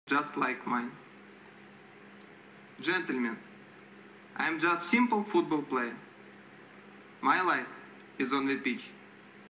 just like mine. Gentlemen, I am just simple football player. My life is on the pitch.